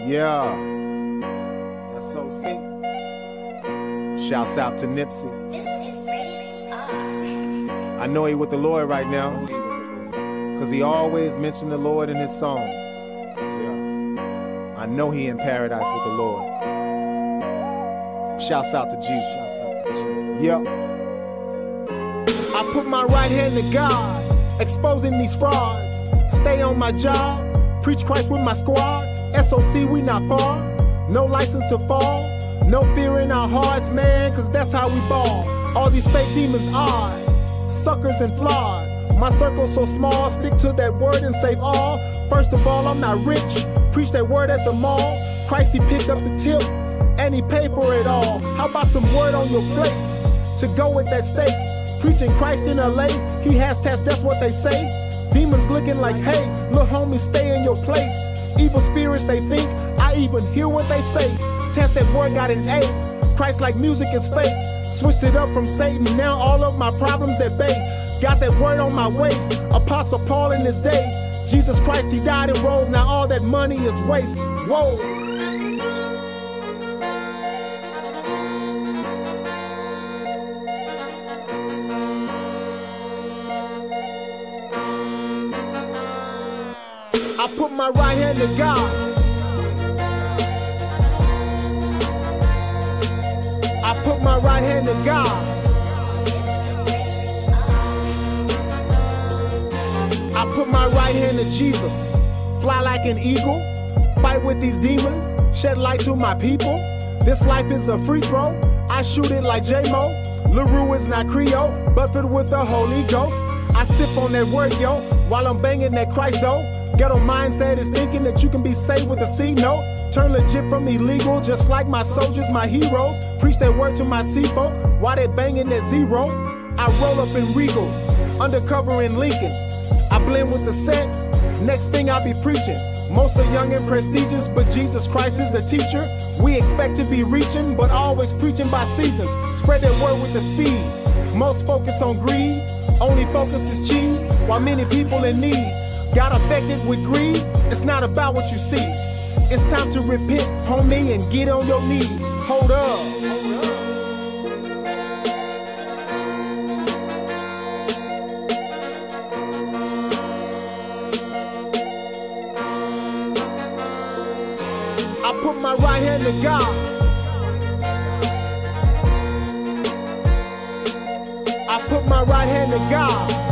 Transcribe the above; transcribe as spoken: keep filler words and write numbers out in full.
Yeah. S O C. Shouts out to Nipsey. I know he with the Lord right now, cause he always mentioned the Lord in his songs. Yeah. I know he in paradise with the Lord. Shouts out to Jesus. Yeah. I put my right hand to God, exposing these frauds. Stay on my job, preach Christ with my squad. S O C, we not far, no license to fall. No fear in our hearts, man, cause that's how we ball. All these fake demons odd, suckers and flawed. My circle so small, stick to that word and save all. First of all, I'm not rich, preach that word at the mall. Christ, he picked up the tip, and he paid for it all. How about some word on your plate, to go with that steak? Preaching Christ in L A, he has tests, that's what they say. Demons looking like, hey, little homie, stay in your place. Evil spirits, they think, I even hear what they say. Test that word, got an A. Christ like music is fake. Switched it up from Satan, now all of my problems at bay. Got that word on my waist, Apostle Paul in his day. Jesus Christ, he died and rose, now all that money is waste. Whoa. I put my right hand to God. I put my right hand to God. I put my right hand to Jesus. Fly like an eagle, fight with these demons, shed light to my people. This life is a free throw, I shoot it like J-Mo. LaRue is not Creole, but filled with the Holy Ghost. I sip on that word, yo, while I'm banging that Christ though. Ghetto mindset is thinking that you can be saved with a C note. Turn legit from illegal, just like my soldiers, my heroes. Preach that word to my C-folk, while they banging that zero. I roll up in Regal, undercover in Lincoln. I blend with the set, next thing I be preaching. Most are young and prestigious, but Jesus Christ is the teacher. We expect to be reaching, but always preaching by seasons. Spread that word with the speed. Most focus on greed, only focus is cheese, while many people in need got affected with greed. It's not about what you see. It's time to repent, homie, and get on your knees. Hold up. I put my right hand to God. I put my right hand to God.